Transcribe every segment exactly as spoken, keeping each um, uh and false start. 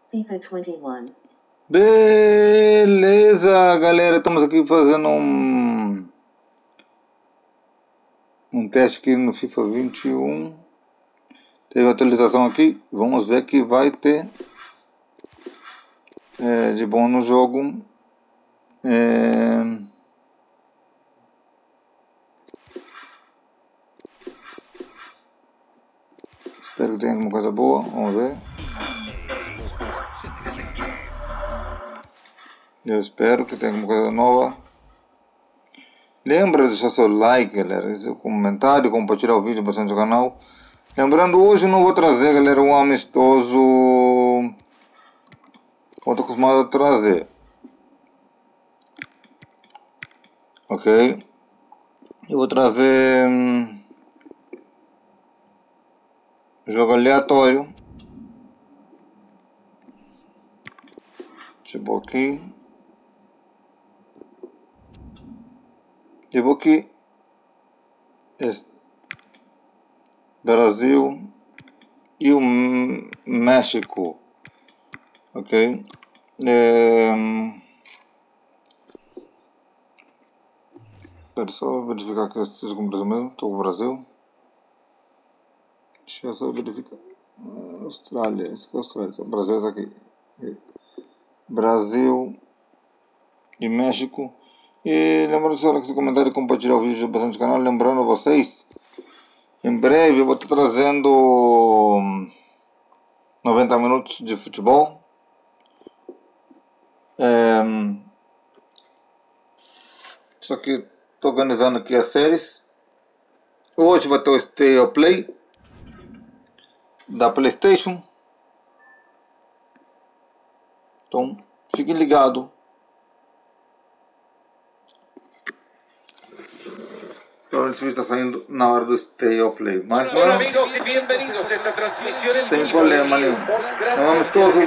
FIFA vinte e um. Beleza, galera, estamos aqui fazendo um um teste aqui no FIFA vinte e um. Teve atualização aqui, vamos ver que vai ter é, de bom no jogo. É... Espero que tenha alguma coisa boa, vamos ver. Eu espero que tenha alguma coisa nova. Lembra de deixar seu like, galera, seu comentário, compartilhar o vídeo bastante no canal. Lembrando, hoje eu não vou trazer, galera, um amistoso como eu estou acostumado a trazer. Ok? Eu vou trazer um jogo aleatório. Tipo aqui. Tipo aqui. Esse. Brasil e o México. Ok? É... Espera só verificar que eu esteja com o Brasil mesmo. Estou com o Brasil. Deixa eu só verificar. Austrália. Esse aqui é a Austrália. O Brasil está aqui. Brasil e México. E lembrando só que se comentar e compartilhar o vídeo bastante no canal. Lembrando a vocês, em breve eu vou estar trazendo noventa minutos de futebol. É, só que estou organizando aqui as séries. Hoje vai ter o Stay or Play da PlayStation. Então fique ligado. Então esse vídeo está saindo na hora do Stay or Play. Mas não é... tem problema nenhum. Não vamos todos...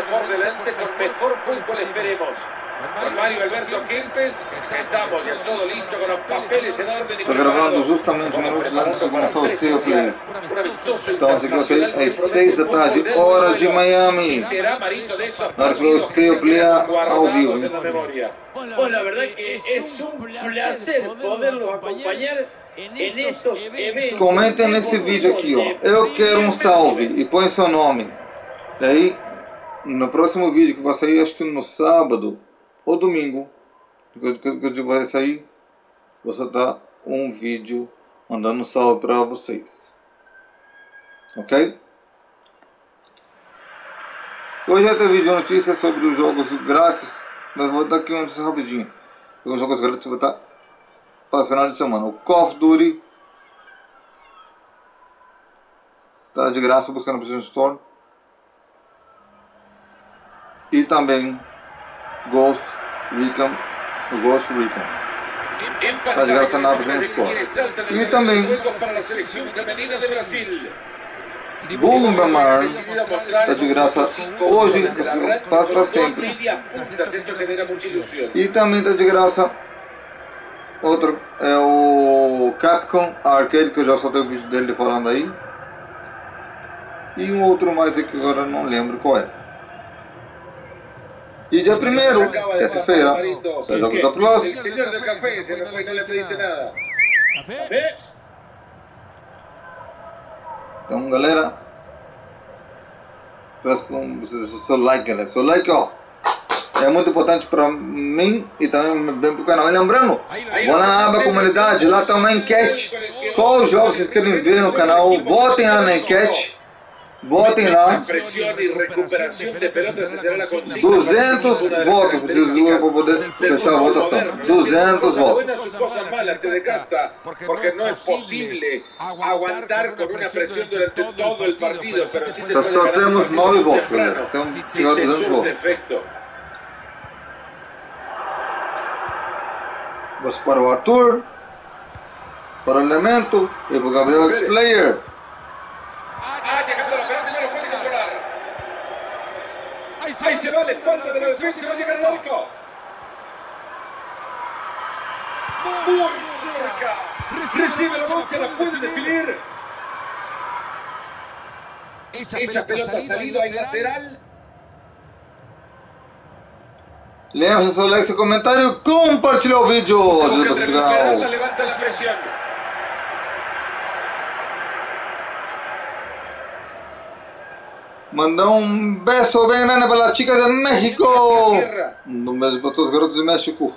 Con Mario Alberto Kempes, estamos ya todo listo con los papeles en orden. Estou gravando justamente minutos antes de começar o Stay or Play. Então esse aqui às seis da tarde, hora de Miami. Na hora que o Stay or Play ao vivo. Bueno, la verdad que es un placer poderlos acompañar en estos eventos. Comentem nesse vídeo aqui, ó. Eu quero um salve e põe seu nome. E aí, no próximo vídeo que vai sair, acho que no sábado ou domingo, que eu vai sair, vou soltar um vídeo mandando um salve para vocês. Ok? Hoje vai ter vídeo de notícias sobre os jogos grátis, mas vou dar aqui uma notícia rapidinho. Os jogos grátis vão estar para o final de semana. O Call of Duty está de graça buscando a PlayStation Store. E também Ghost Recon, o Ghost Recon está de graça na PlayStation Store. E também Bomberman está de graça hoje para sempre. E também está de graça outro, é o Capcom Arcade, que eu já soltei o vídeo dele falando aí. E um outro mais que agora não lembro qual é. E dia primeiro, terça-feira, sai jogos da Plus. Señor del café, se me fue, no le pediste nada. Café? Então, galera, peço que vocês seu like, galera. Seu like, ó, é muito importante para mim e também bem pro canal. E lembrando, vão lá na aba comunidade, lá tem uma enquete. Qual os jogos vocês querem ver no canal? Votem lá na enquete. Votem lá. duzentos votos, para poder fechar a votação. duzentos votos. Porque no es posible aguantar con una presión durante todo el partido. Só, só temos nove votos, galera. Temos duzentos votos. Vamos para o Arthur, para o Elemento e para o Gabriel X-Player. Ahí se va la espalda de la defensa, no llega al arco. Muy cerca. Recibe la bocha, la puede definir. Esa pelota ha salido al lateral. Lembre-se, seu like, seu comentário, compartilhar o vídeo. Ajuda pro canal. Levanta la presión. Mandar um beijo bem grande para as chicas de México. Um beijo para todos os garotos de México.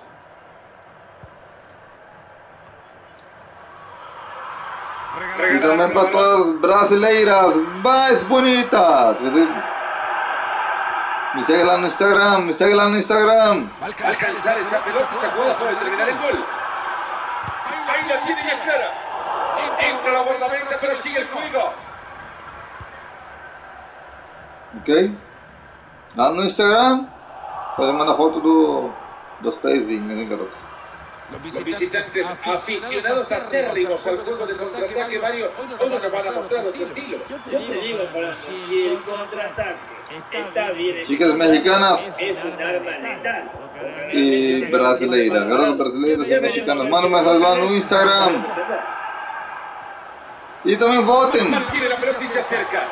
E também para todas as brasileiras mais bonitas. Quer dizer, me segue lá no Instagram, me segue lá no Instagram. Va a alcanzar esa pelota, esta jugada puede terminar el gol. Ahí la tiene ya clara. Entra la guardameta, pero sigue el juego. Ok? Lá no Instagram, pode mandar foto do, dos pezinhos, hein, garoto? Los visitantes aficionados acérrimos al juego de contraataque, Mario, hoy nos van a mostrar su estilo. Yo te digo, para si el contraataque está bien, Chicas mexicanas es un arma letal. e brasileiras, garotas brasileiras e mexicanas, manda um mensagem lá no Instagram. E também votem. Mantiene la pelota y se acerca.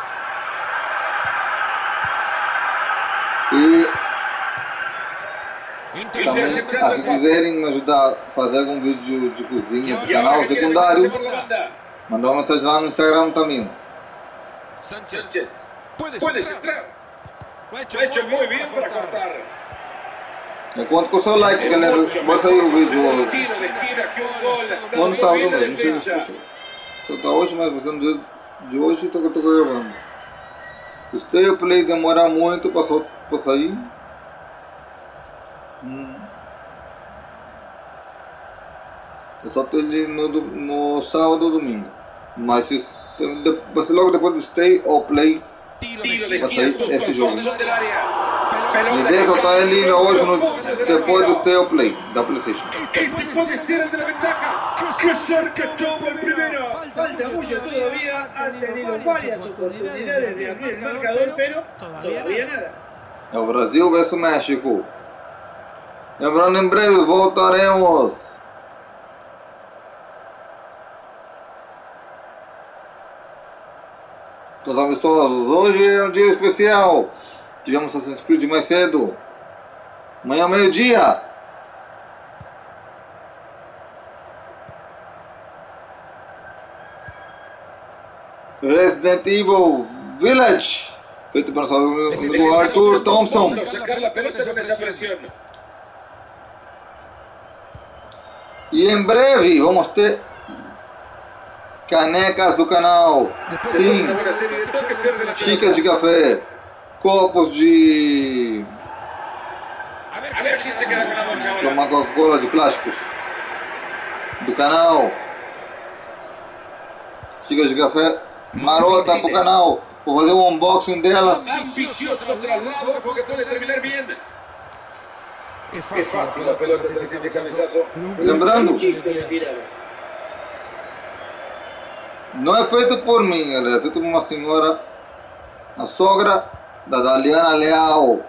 E também, se quiserem me ajudar a fazer algum vídeo de cozinha pro canal secundário, mandar uma mensagem lá no Instagram também. Sánchez, puedes entrar. Lo ha hecho muy bien para cortar. Eu conto com o seu like, galera. Vai sair o vídeo hoje. Tiro de esquina, que un gol. Quando sábado mesmo, não sei se você. Só tá hoje, mas você no dia de hoje eu tô, eu tô gravando. O stay play demorar muito pra, só, pra sair. Hum. Eu só tenho ele no, no sábado ou domingo. Mas se, vai ser logo depois do stay ou play. Vai sair esse jogo. A ideia é soltar ele hoje no, depois do stay ou play da PlayStation. Este puede ser el de la ventaja. ¡Qué cerca estuvo el primero! Falta mucho todavía, han tenido varias oportunidades de abrir el marcador, pero todavía nada. É o Brasil versus México. Lembrando, em breve voltaremos. Com os amistosos. Hoje é um dia especial. Tivemos Assassin's Creed mais cedo. Amanhã meio-dia. Resident Evil Village. Feito pelo nosso amigo Arthur Thompson. Sacar la pelota con esa presión. E em breve vamos ter canecas do canal. Sim, xícaras de café, copos de A ver quién se queda con la bocha ahora. uma Coca-Cola de plásticos do canal. Xícaras de café marota pro canal. Vou fazer um unboxing delas. Ambicioso traslado porque puede terminar bien. Es fácil la pelota tras ese cabezazo. Lembrando, não é feito por mim, galera. É feito por uma senhora, a sogra da Daliana Leal.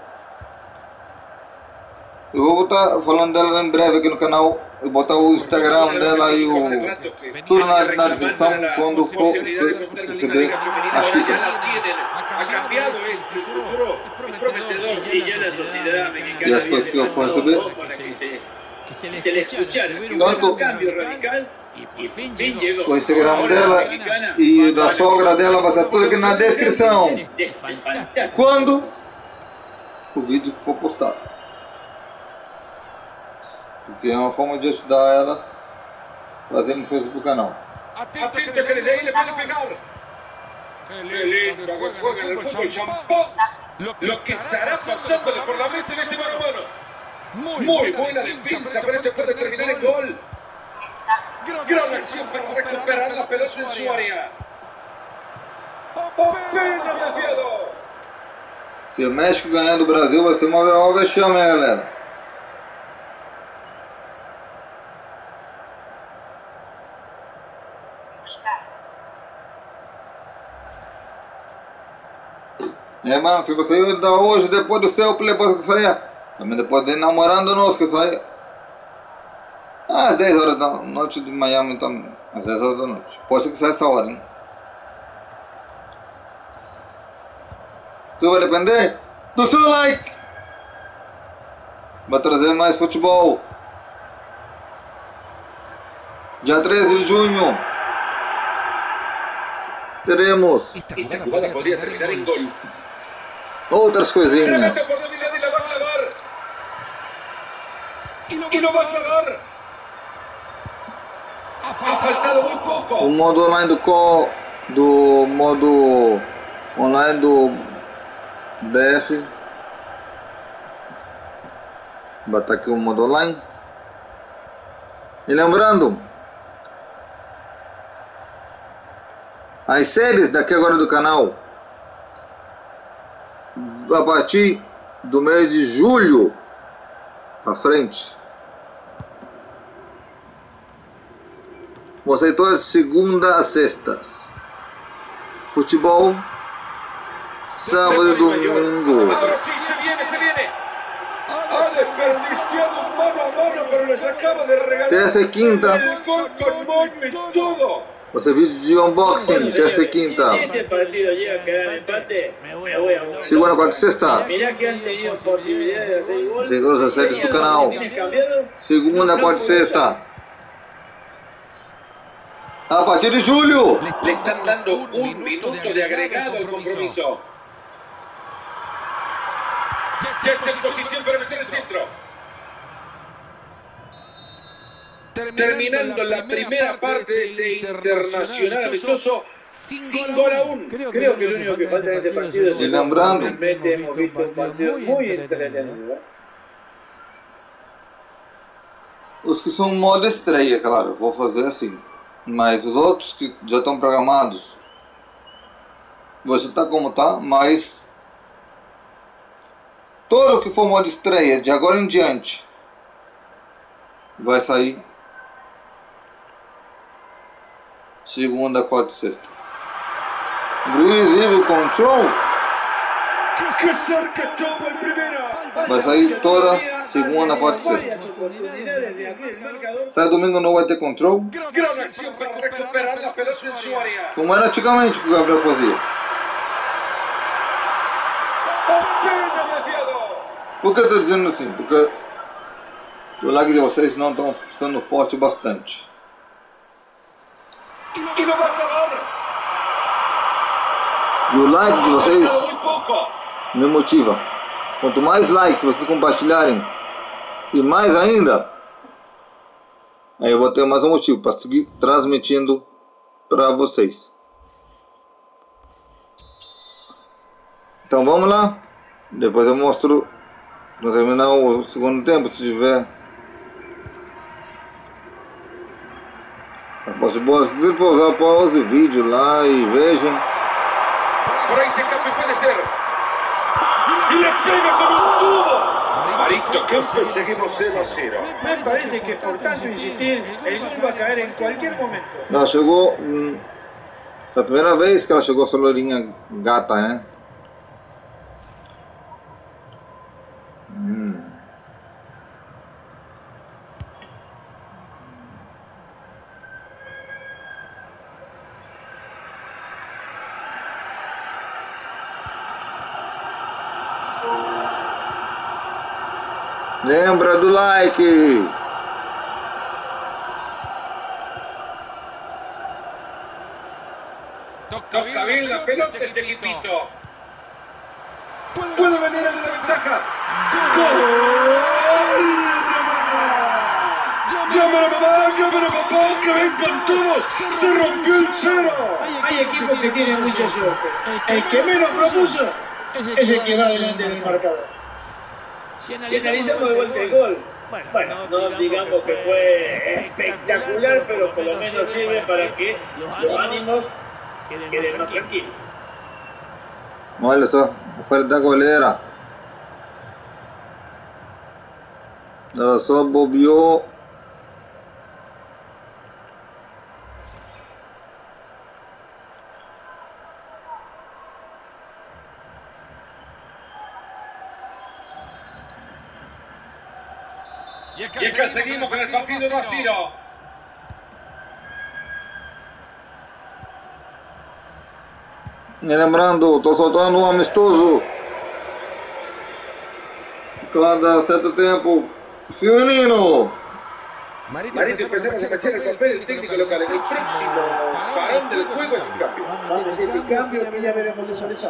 Eu vou botar falando dela em breve aqui no canal. Eu vou botar o Instagram dela e o tudo na, na descrição quando for receber a xícara. Ha cambiado el futuro, es prometedor. Y ya la sociedad mexicana E as coisas que eu for receber. para que se, que se le escuchara. Tanto Un cambio radical y fin llegó. o Instagram dela e da sogra dela vai estar tudo aqui na descrição. Fantástico. Quando o vídeo for postado. Porque é uma forma de ajudar elas fazendo coisas pro canal. Atento que desde ahí le puede pegar. Qué lindo que juega en el fútbol champán. Lo que estará pasándole por la mente en este mano a mano. Muy buena defensa, pero esto puede terminar en gol. Gran acción para recuperar la pelota en su área. Apenas desviado. Se o México ganhar do Brasil vai ser uma, uma vexame, hein, galera. É, mano, se você ir da hoje, depois do seu play, depois que sair, também depois de namorando nós que sair. Ah, às dez horas da noite de Miami, então, às dez horas da noite. Pode ser que saia essa hora, hein? Tudo vai depender do seu like. vai trazer mais futebol. Dia treze de junho teremos Esta jugada podría terminar en gol. outras coisinhas. Tremenda oportunidad y la va a clavar. Y lo va a clavar. Ha faltado muy poco. O modo online do call, do modo online do B F. Vou botar aqui o modo online. E lembrando, as séries daqui agora do canal, a partir do mês de julho para frente, vão ser todas segunda a sextas. Futebol, sábado e domingo. Ahora sí, se viene, se viene. Ha desperdiciado mano a mano, pero les acaba de regalar Terça e quinta. el gol con moño y todo. Vai ser vídeo de unboxing, terça e quinta. Si este partido llega a quedar empate, me voy a un Segunda, quarta e sexta. Mirá que han tenido posibilidades de hacer gol. Segundo as séries do canal. Segunda, quarta e sexta. A partir de julho. Le están dando un minuto de agregado al compromiso. Ya está en posición para meter el centro. Terminando la primera parte de este internacional amistoso, sin gol aún. Creo que lo único que falta en este partido es Y el lembrando. realmente hemos visto un partido muy entretenido. ¿eh? Os que são modo estreia, claro, vou fazer assim. Mas os outros que já estão programados, vou estar como tá, mas todo que for modo estreia de agora em diante vai sair segunda, quarta e sexta. Breeze Evil Control ¡Qué cerca estuvo el primero! vai sair toda segunda, quarta e sexta. Sai domingo não vai ter control, Gran acción para recuperar la pelota en su área. como era antigamente que o Gabriel fazia. Apenas desviado. Por que eu estou dizendo assim? Porque o lag de vocês não estão sendo forte bastante. Y lo va a clavar. E o like de vocês Muy poco. me motiva. Quanto mais likes vocês compartilharem e mais ainda, aí eu vou ter mais um motivo para seguir transmitindo para vocês. Então vamos lá. Depois eu mostro para terminar o segundo tempo, se tiver. Se você pausar, pause o vídeo lá e vejam. Por ahí se cambia puede ser. Y le pega con un tubo. Marito Kempes, seguimos cero a cero. Me parece que por tanto insistir, el gol va a caer en cualquier momento. Ela chegou. Hum, foi a primeira vez que ela chegou essa loirinha gata, né? Hum. Lembra do like! Toca bien la pelota este equipito. Puede venir en la ventaja. ¡Gol! ¡Llámalo mamá! ¡Llámalo papá! ¡Que vengan todos! ¡Se rompió el cero! Hay equipos que tienen mucha suerte. El que menos propuso es el que va adelante en el marcador. Si analizamos de vuelta el gol, bueno, no digamos que fue espectacular, pero por lo menos sirve para que los ánimos queden más tranquilos. Olha só, a falha da goleira. Ela só bobeou. Y acá seguimos con el partido dos a cero. E lembrando, tô soltando um amistoso cada certo tempo. Firmino. Marito, empezamos a cachar el papel del técnico local. En el próximo parón del juego es un cambio. Va a meter el cambio que ya veremos de sale.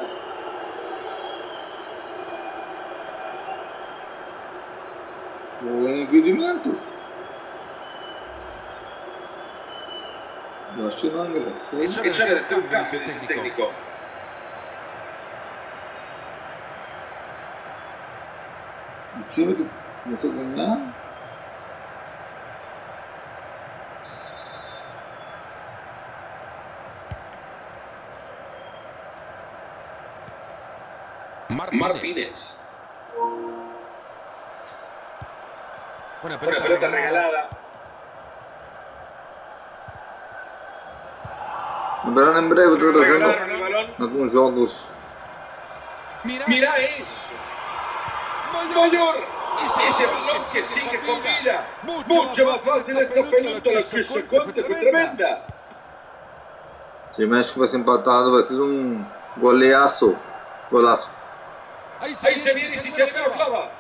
Foi impedimento. Eu acho que não, galera. Foi. Eso era de ser un cambio, dice el técnico. O time que começou a ganhar. Martínez. Una pelota, Una pelota regalada. Lembrando em breve, estou trazendo alguns jogos. Mira eso. Mayor. Ese balón que sigue con vida. Mucho más fácil esta pelota. La que se conte fue tremenda. Se o México vai ser empatado, vai ser um goleaço. Golaço. Ahí se, Ahí se viene y si se le lo clava.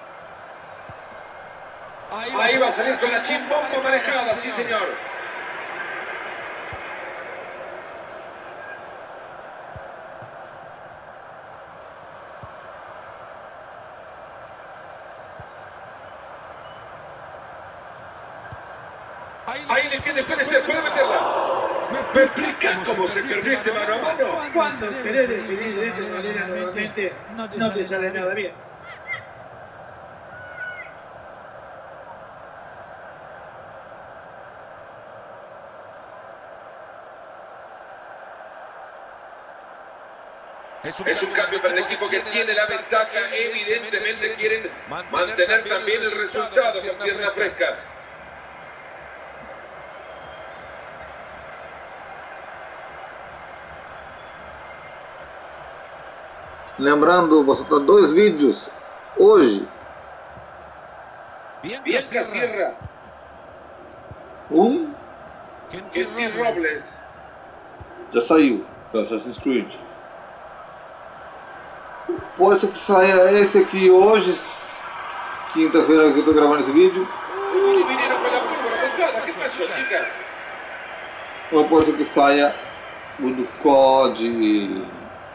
Ahí, Ahí va a salir con la chimbomba manejada, sí señor. Ahí le queda Pérez, puede meterla. ¿Me explican cómo se permite mano a mano? Cuando querés definir de esta manera nuevamente, no te sale nada bien. Es un, es un cambio para el equipo que tiene la ventaja. Evidentemente quieren mantener también el resultado con piernas frescas. Lembrando, vou soltar dois vídeos hoje. Bianca Sierra. Um. Kenty Robles. Já saiu, que é Assassin's Creed. Pode ser que saia esse aqui hoje, quinta-feira que eu estou gravando esse vídeo. Ou pode ser que saia o do C O D.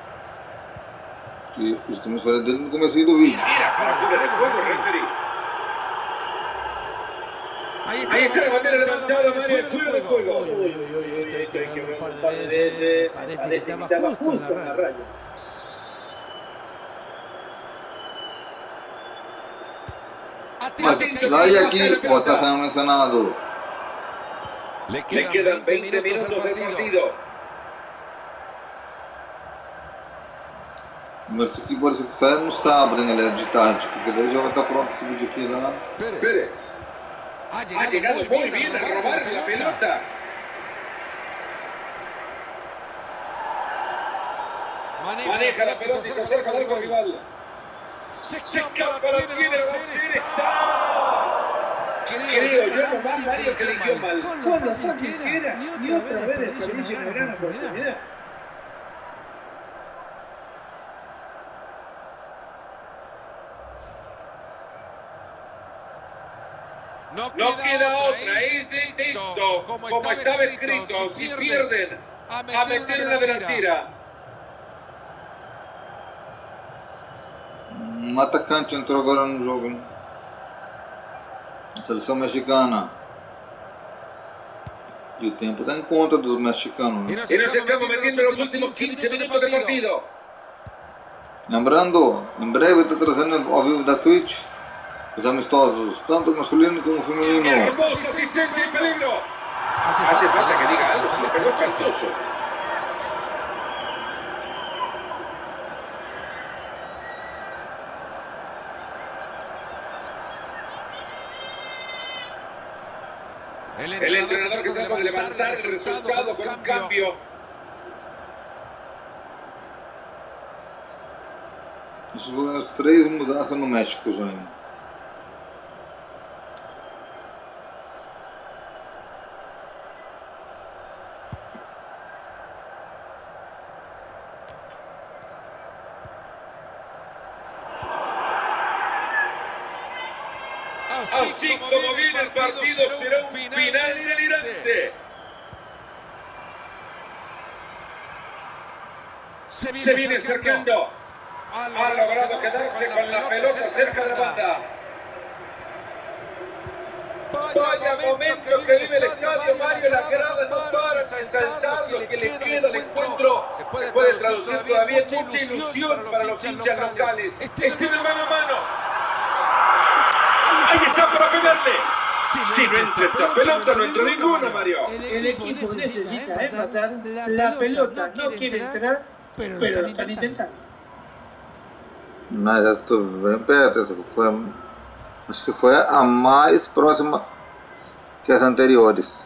Que estamos falando desde o começo do vídeo. Ahí está la bandera levantada, Mario, fuera de juego. Uy, uy, uy, este hay que ver un par de veces. Parece que estaba justo en la raya. Mas lá e aqui, pode estar sendo mencionado. Le quedan veinte minutos del partido. Mas isso aqui pode ser que saia no sábado, né, galera, de tarde, porque daí já vai estar pronto esse vídeo aqui lá. Pérez. Ha llegado, ha llegado muy bien a robar la pelota. Maneja la pelota y se acerca al arco rival. Se escapa, la tiene Brasil, está. Creo yo nomás, Mario, que eligió mal. Con lo fácil que era, y otra vez desperdició una gran oportunidad. No queda, no queda otra, es de texto, como, como estaba escrito, si pierden, a meter, a meter una delantera. Um atacante entrou agora no jogo, hein? A seleção mexicana. E o tempo está em conta dos mexicanos, né? E nós estamos metendo nos últimos quinze minutos de partido. Lembrando, em breve estou trazendo ao vivo da Twitch os amistosos, tanto masculino como feminino. Hermosa asistencia en peligro. Hace, Hace falta que diga algo, se le pegó espantoso. El entrenador, el entrenador que trata de levantar el resultado con un cambio. Isso foram as três mudanças no México já. Hein? Así como viene el partido, será un final delirante. Se viene acercando. Ha logrado quedarse con la pelota cerca de la banda. Vaya momento que vive el estadio, Mario. La grada no para de saltar. Lo que le queda al encuentro se puede traducir todavía en mucha ilusión para los hinchas locales. Estén en mano a mano. Ahí está para pegarle. Si no entra esta pelota, no entra ninguna, Mario. El equipo necesita empatar. La pelota no quiere entrar, pero lo están intentando. Mas essa estou bem perto, essa foi, acho que foi a mais próxima que as anteriores.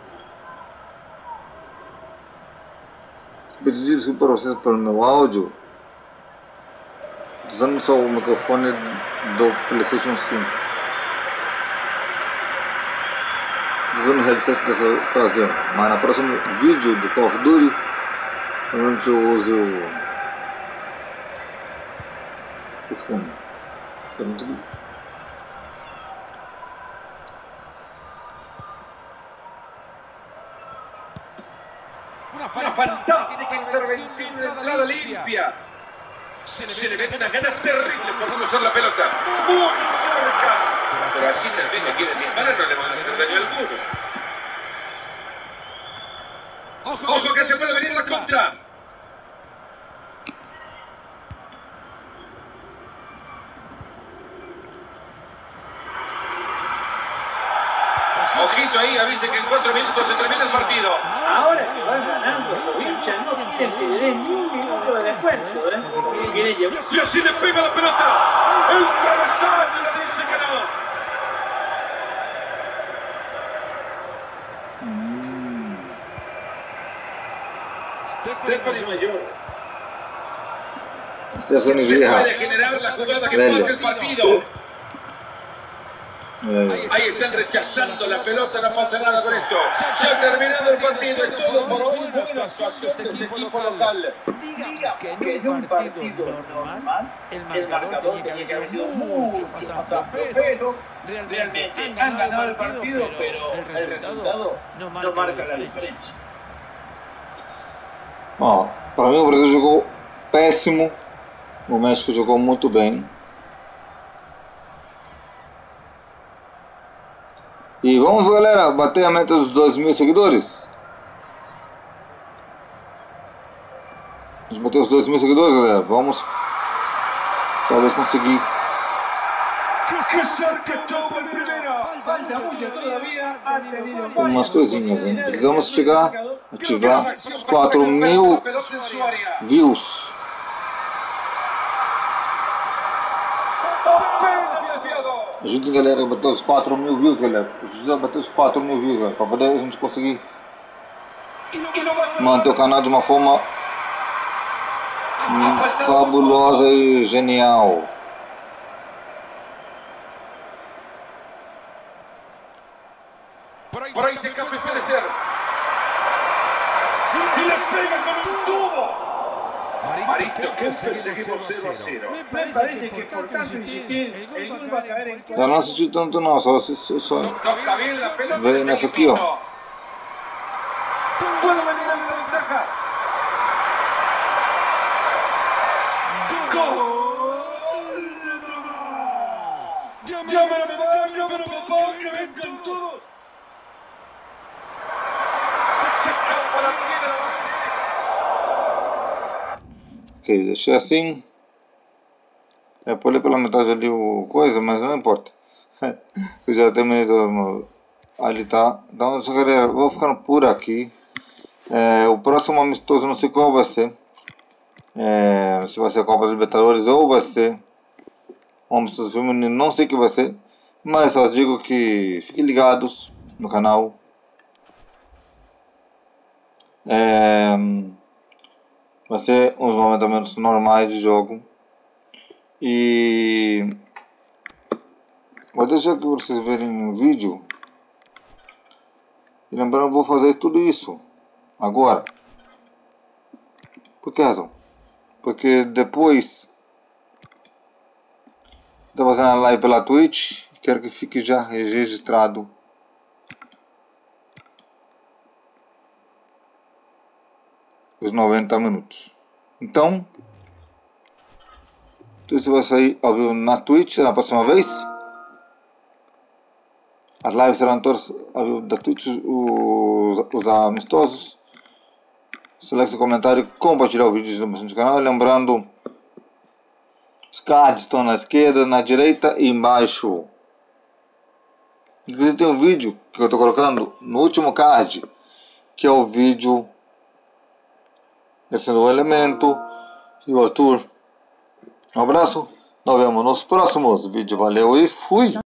Pedi desculpa para vocês pelo meu áudio. Estou usando só o microfone do PlayStation cinco. Estou usando o headset dessa ocasião, mas no próximo vídeo do Call of Duty provavelmente eu uso o o fone. Una fantástica intervención de entrada limpia. Se le ve una gana terrible por cruzar la pelota. Muy cerca. Pero así también que quiere disparar, no le van a hacer daño alguno. Ojo que se puede venir la contra. Ojito ahí, avise que en cuatro minutos se termina el partido. Ahora que van ganando, los hinchas no quieren que le den ni un minuto de descuento, ¿eh? Porque quieren llevar. Y así le pega la pelota. El travesaño, así se ganó. Mm. Stephanie Mayor. Stephanie Se Vieja. puede generar la jugada que marca el partido. Eh, Ahí están rechazando la pelota, no pasa nada con esto. Se ha terminado el partido, es todo por hoy. Buena actuación del equipo local. Diga que en un partido normal el marcador tenía que haber sido mucho más amplio, pero realmente han ganado el partido, pero el resultado no marca la diferencia. Ó, para mim o Brasil jogou péssimo, o México jogou muito bem. E vamos, galera, bater a meta dos dois mil seguidores. Vamos bater os dois mil seguidores, galera. Vamos talvez conseguir. ¡Qué cerca estuvo el primero! Falta mucho todavía, ha tenido Umas coisinhas, hein? Precisamos chegar, ativar os quatro mil views. Ajudem, galera, a bater os quatro mil views, galera. Ajuda a bater os quatro mil views, galera, para poder a gente conseguir manter o canal de uma forma fabulosa e genial. Por ahí se escapa Fenecer. Y le pega con un tubo. Marito, que seguimos cero a cero. Me parece que por tanto insistir, el gol va a caer en Eu não assisti tanto não, só, só, só Toca bien la pelota. veio nessa aqui, ó. Puede venir a la ventaja. ¡Gol! ¡Llámalo, mamá! ¡Llámalo, papá! ¡Que vengan todos! Se escapa la primera base. Ok, deixei assim. É, pulei pela metade ali o coisa, mas não importa. Eu já terminei todo ali, tá? Então, galera, vou ficando por aqui. É, o próximo amistoso não sei qual vai ser. É, se vai ser a Copa dos Libertadores ou vai ser um amistoso feminino, não sei o que vai ser. Mas só digo que fiquem ligados no canal. É, vai ser uns movimentos normais de jogo. E vou deixar aqui para vocês verem o vídeo. E lembrando, eu vou fazer tudo isso agora. Por que razão? Porque depois estou fazendo a live pela Twitch, Quero que fique já registrado. Os noventa minutos. Então, você vai sair ao vivo na Twitch na próxima vez. As lives serão todas ao vivo da Twitch, os, os amistosos. Selecione o comentário, compartilhar o vídeo no canal. Lembrando, os cards estão na esquerda, na direita e embaixo. Inclusive tem um vídeo que eu estou colocando no último card, que é o vídeo esse é o Elemento e o Arthur. Um abraço, nos vemos nos próximos vídeos. Valeu e fui!